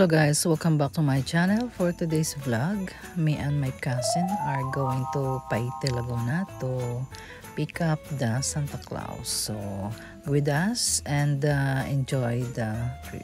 Hello guys, welcome back to my channel. For today's vlog, me and my cousin are going to Paite, Laguna to pick up the Santa Claus. So with us and enjoy the trip.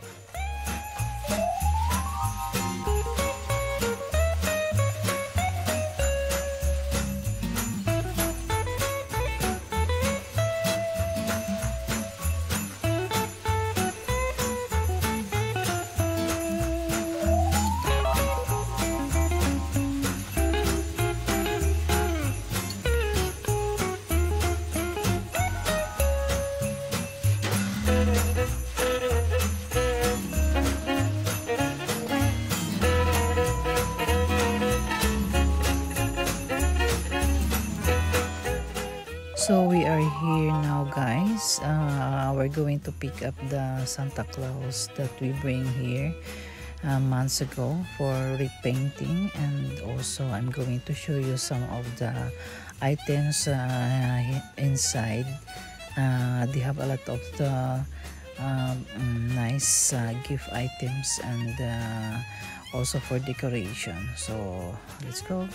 So we are here now guys. We're going to pick up the Santa Claus that we bring here months ago for repainting, and also I'm going to show you some of the items inside. They have a lot of the nice gift items and also for decoration. So let's go.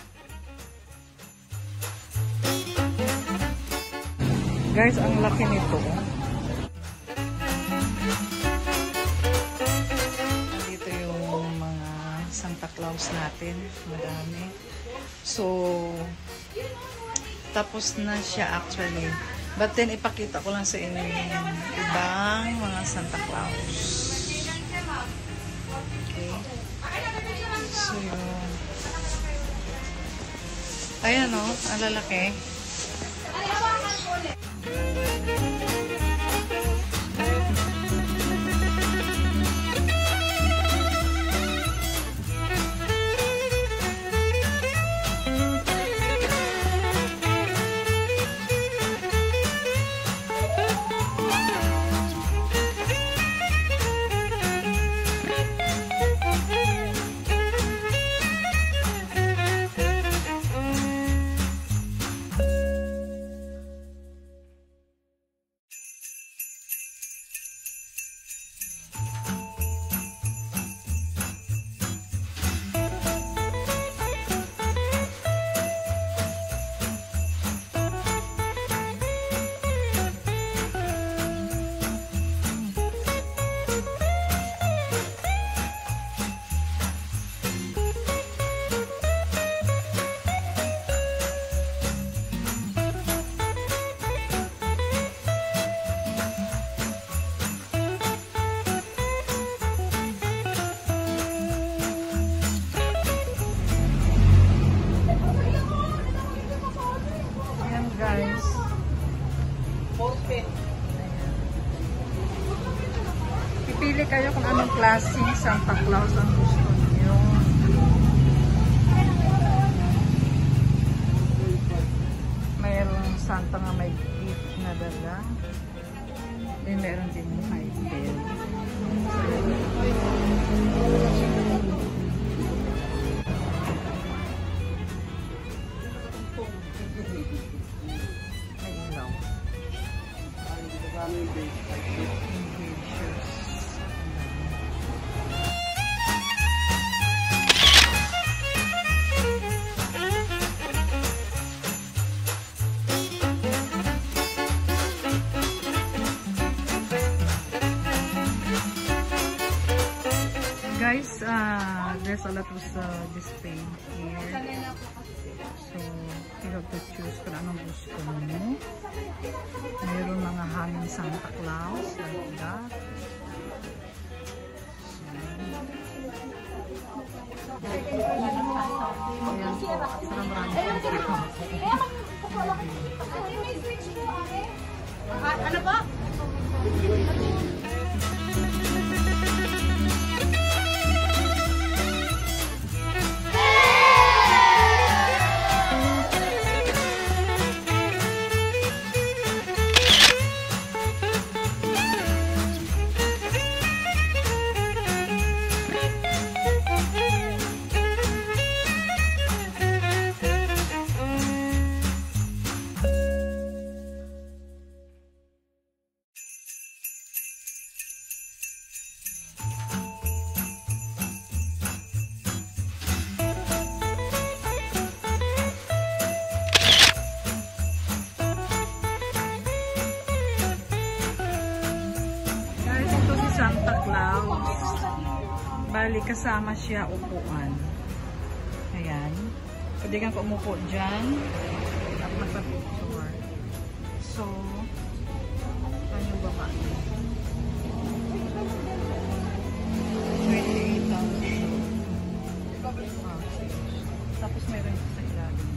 Guys, ang laki nito. Dito yung mga Santa Claus natin. Madami. So, tapos na siya actually. But then, ipakita ko lang sa inyo yung ibang mga Santa Claus. Okay. So, yun. Ayan o, ang lalaki. Guys, pipili kayo kung anong klaseng Santa Claus ang gusto niyo. Mayroong Santa nga may gift na dala. Then meron din may bell. Guys, there's a lot of display here. So, you have to choose kung anong gusto mo. Mayroon mga hanging Santa Claus like that. Ayan po. Sarang maraming ano ba? Bali, kasama siya upuan. Ayan. Pwede kang umupo dyan. At magpa-picture. So, ano ba ba? 28,000. Tapos meron ito sa ilalim.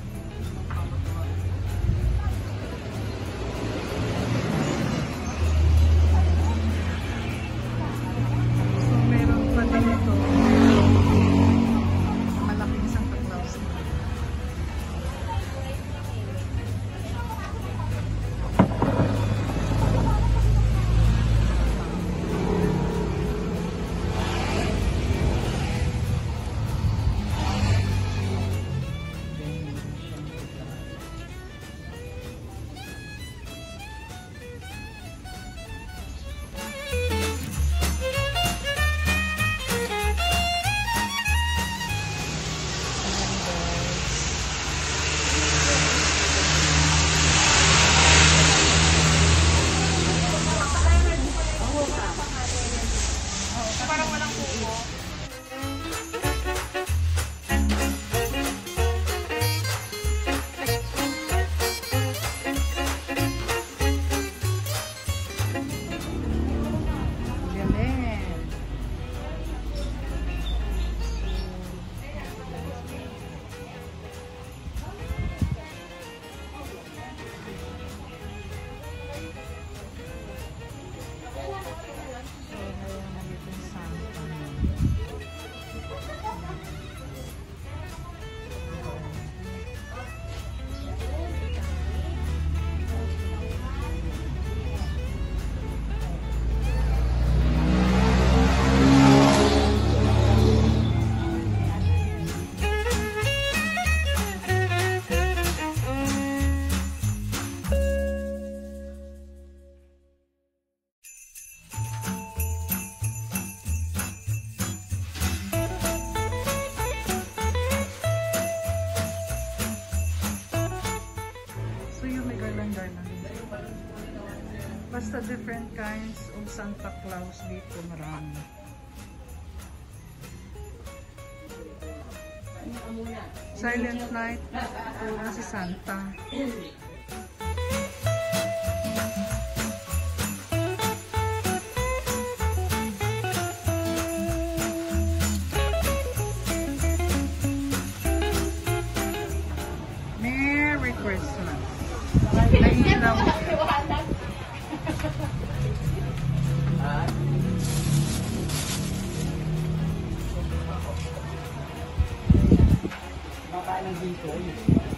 So, meron pa din ito. Malaking Santa Claus. Basta different kinds of Santa Claus dito, marami. Silent Night, puro si Santa. Merry Christmas. Nailaw. Makain ng dito.